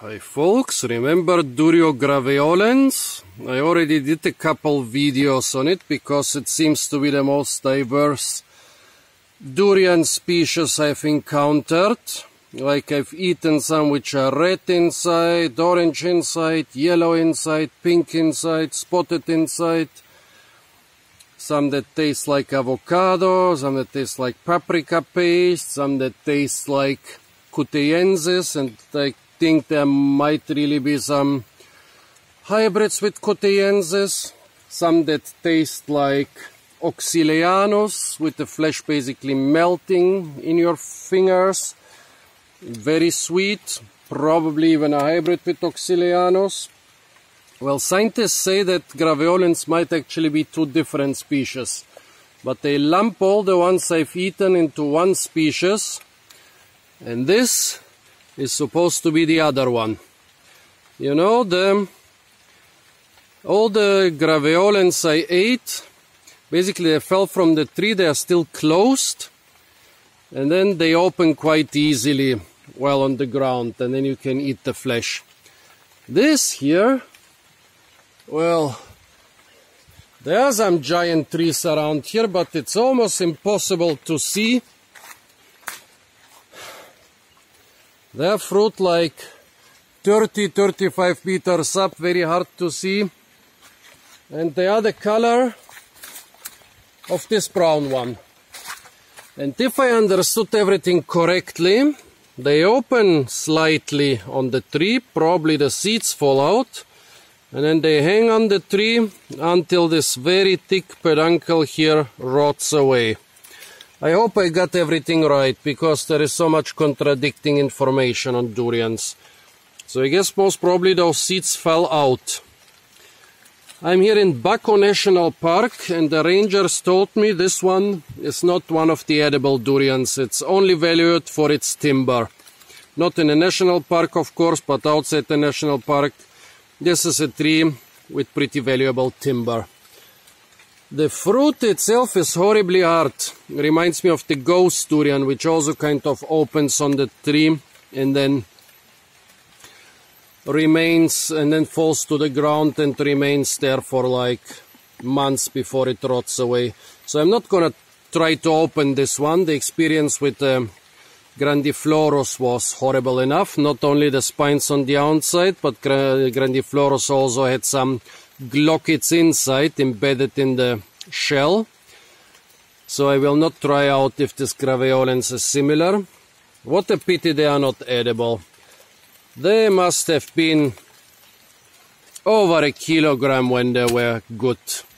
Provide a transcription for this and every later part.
Hi folks, remember Durio graveolens? I already did a couple videos on it because it seems to be the most diverse durian species I've encountered. Like I've eaten some which are red inside, orange inside, yellow inside, pink inside, spotted inside. Some that taste like avocado, some that taste like paprika paste, some that taste like Cuteiensis, and I think there might really be some hybrids with Cuteiensis. Some that taste like Oxyleanus, with the flesh basically melting in your fingers. Very sweet, probably even a hybrid with Oxyleanus. Well, scientists say that graveolens might actually be two different species, but they lump all the ones I've eaten into one species, and this is supposed to be the other one. You know, all the graveolens I ate, basically they fell from the tree, they are still closed, and then they open quite easily while on the ground, and then you can eat the flesh. This here, well, there are some giant trees around here, but it's almost impossible to see. Their fruit like 30-35 meters up, very hard to see. And they are the color of this brown one. And if I understood everything correctly, they open slightly on the tree, probably the seeds fall out, and then they hang on the tree until this very thick peduncle here rots away. I hope I got everything right, because there is so much contradicting information on durians. So I guess most probably those seeds fell out. I'm here in Baco National Park, and the rangers told me this one is not one of the edible durians. It's only valued for its timber. Not in a national park, of course, but outside the national park. This is a tree with pretty valuable timber. The fruit itself is horribly hard. Reminds me of the ghost durian, which also kind of opens on the tree and then remains and then falls to the ground and remains there for like months before it rots away. So I'm not gonna try to open this one. The experience with Grandiflorus was horrible enough. Not only the spines on the outside, but Grandiflorus also had some glochids inside embedded in the shell. So I will not try out if this graveolens is similar. What a pity they are not edible. They must have been over a kilogram when they were good.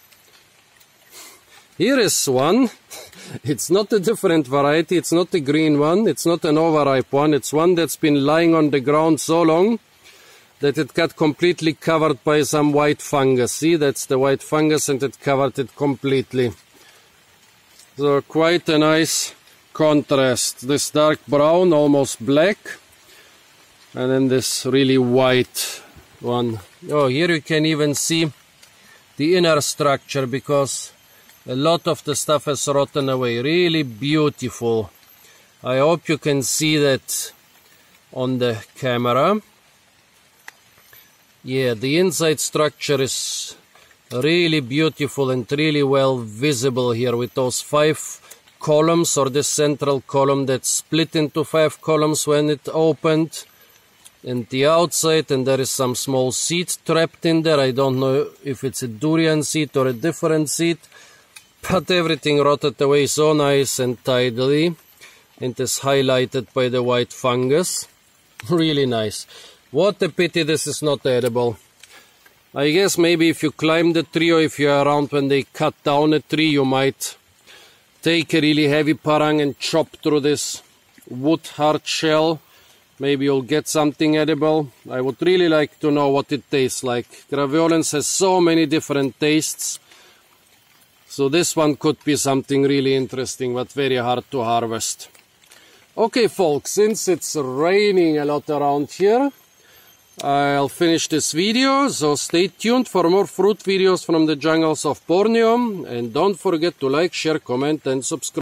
Here is one. It's not a different variety, it's not a green one, it's not an overripe one, it's one that's been lying on the ground so long that it got completely covered by some white fungus. See, that's the white fungus, and it covered it completely. So quite a nice contrast. This dark brown, almost black, and then this really white one. Oh, here you can even see the inner structure, because a lot of the stuff has rotten away. Really beautiful. I hope you can see that on the camera. Yeah, the inside structure is really beautiful and really well visible here, with those 5 columns, or this central column that split into 5 columns when it opened, and the outside, and there is some small seed trapped in there. I don't know if it's a durian seed or a different seed, but everything rotted away so nice and tidily, and is highlighted by the white fungus. Really nice. What a pity this is not edible. I guess maybe if you climb the tree, or if you're around when they cut down a tree, you might take a really heavy parang and chop through this wood hard shell. Maybe you'll get something edible. I would really like to know what it tastes like. Graveolens has so many different tastes. So this one could be something really interesting, but very hard to harvest. Okay folks, since it's raining a lot around here, I'll finish this video, so stay tuned for more fruit videos from the jungles of Borneo, and don't forget to like, share, comment and subscribe.